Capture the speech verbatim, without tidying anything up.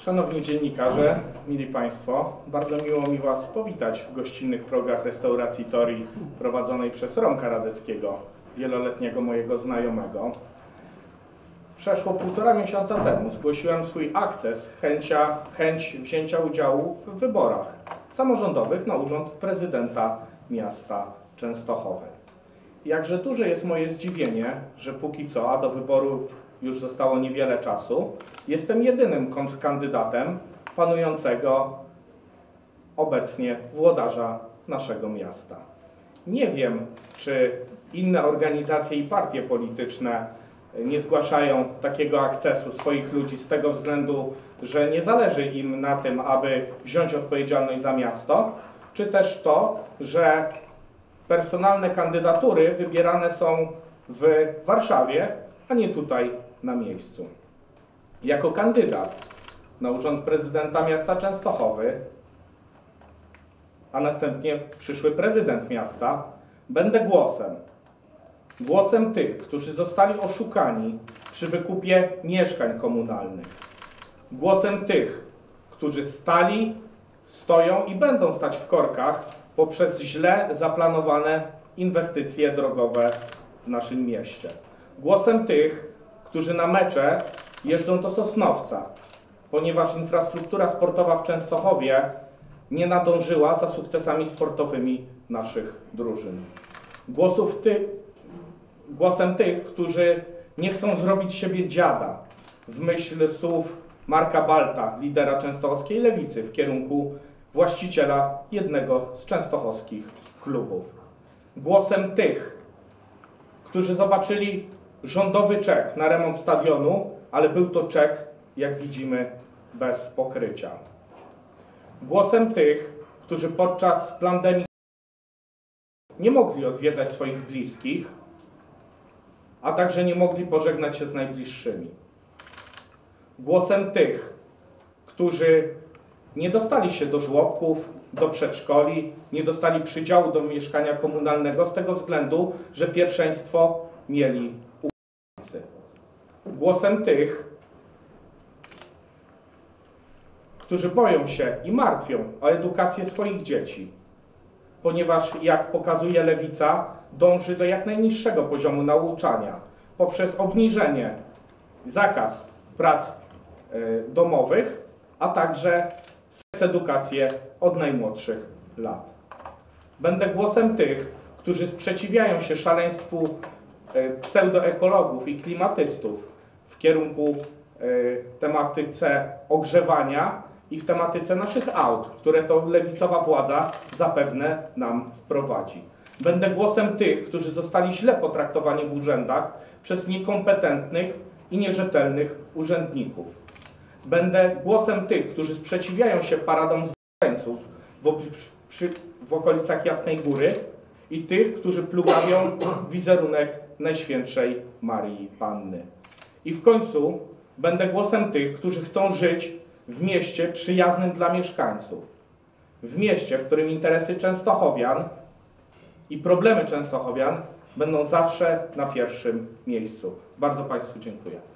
Szanowni dziennikarze, mili Państwo, bardzo miło mi Was powitać w gościnnych progach restauracji Tori prowadzonej przez Romka Radeckiego, wieloletniego mojego znajomego. Przeszło półtora miesiąca temu zgłosiłem swój akces, chęcia, chęć wzięcia udziału w wyborach samorządowych na urząd prezydenta miasta Częstochowy. Jakże duże jest moje zdziwienie, że póki co, a do wyborów już zostało niewiele czasu, jestem jedynym kontrkandydatem panującego obecnie włodarza naszego miasta. Nie wiem, czy inne organizacje i partie polityczne nie zgłaszają takiego akcesu swoich ludzi z tego względu, że nie zależy im na tym, aby wziąć odpowiedzialność za miasto, czy też to, że personalne kandydatury wybierane są w Warszawie, a nie tutaj na miejscu. Jako kandydat na urząd prezydenta miasta Częstochowy, a następnie przyszły prezydent miasta, będę głosem. Głosem tych, którzy zostali oszukani przy wykupie mieszkań komunalnych. Głosem tych, którzy stali, stoją i będą stać w korkach poprzez źle zaplanowane inwestycje drogowe w naszym mieście. Głosem tych, którzy na mecze jeżdżą do Sosnowca, ponieważ infrastruktura sportowa w Częstochowie nie nadążyła za sukcesami sportowymi naszych drużyn. Głosów ty, głosem tych, którzy nie chcą zrobić z siebie dziada, w myśl słów Marka Balta, lidera częstochowskiej lewicy, w kierunku właściciela jednego z częstochowskich klubów. Głosem tych, którzy zobaczyli rządowy czek na remont stadionu, ale był to czek, jak widzimy, bez pokrycia. Głosem tych, którzy podczas pandemii nie mogli odwiedzać swoich bliskich, a także nie mogli pożegnać się z najbliższymi. Głosem tych, którzy nie dostali się do żłobków, do przedszkoli, nie dostali przydziału do mieszkania komunalnego z tego względu, że pierwszeństwo mieli Ukraińcy. Głosem tych, którzy boją się i martwią o edukację swoich dzieci, ponieważ, jak pokazuje lewica, dąży do jak najniższego poziomu nauczania poprzez obniżenie, zakaz prac y, domowych, a także edukację od najmłodszych lat. Będę głosem tych, którzy sprzeciwiają się szaleństwu y, pseudoekologów i klimatystów w kierunku y, tematyce ogrzewania i w tematyce naszych aut, które to lewicowa władza zapewne nam wprowadzi. Będę głosem tych, którzy zostali źle potraktowani w urzędach przez niekompetentnych i nierzetelnych urzędników. Będę głosem tych, którzy sprzeciwiają się paradom zboczeńców w, przy, w okolicach Jasnej Góry i tych, którzy plugawią wizerunek Najświętszej Maryi Panny. I w końcu będę głosem tych, którzy chcą żyć w mieście przyjaznym dla mieszkańców. W mieście, w którym interesy częstochowian i problemy częstochowian będą zawsze na pierwszym miejscu. Bardzo Państwu dziękuję.